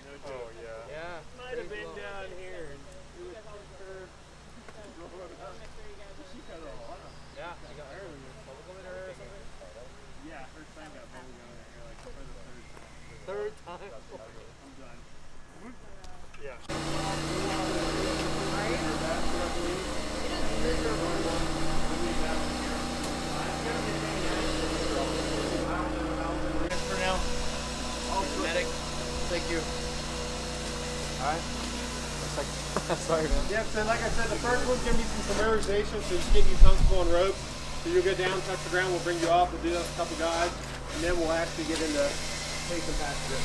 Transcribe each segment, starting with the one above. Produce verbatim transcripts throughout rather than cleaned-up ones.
Oh, yeah. Yeah. Might have been down here. Yeah, I got her. Bubble gum in her or something? Yeah, her son got bubble gum in her like for the third time. Third time? I'm done. Yeah. For now. Medic. Thank you. Alright. Sorry, man. Yep, so like I said, the first one's going to be some familiarization, so just getting you comfortable on ropes. So you'll go down, touch the ground, we'll bring you off, we'll do that with a couple guys, and then we'll actually get into taking passenger.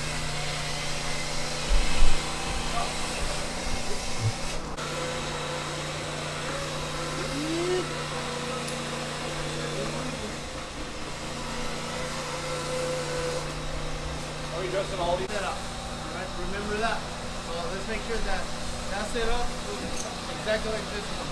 Are we dressing all these set up? Alright, remember that. So let's make sure that that set up is exactly like this one.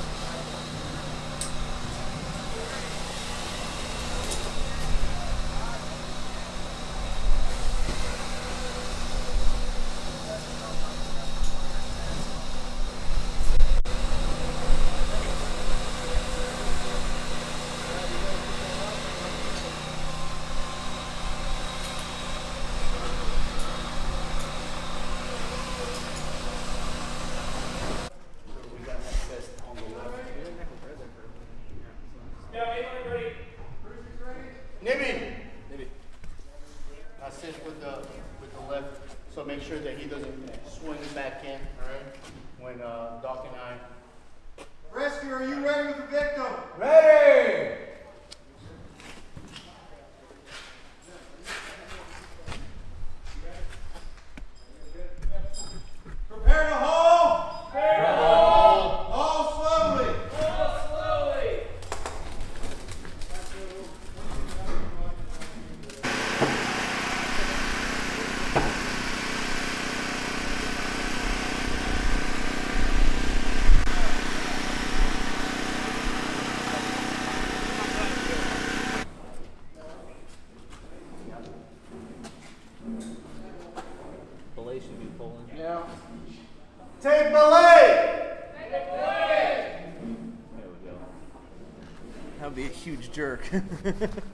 Assist with the with the left, so make sure that he doesn't swing back in. All right, when uh, Doc and I. Rescue, are you ready with the victim? Ready. Prepare to hold. Prepare to hold. Hold slowly. Hold slowly. Belay should be pulling. Yeah. Take belay. Take belay. There we go. That would be a huge jerk.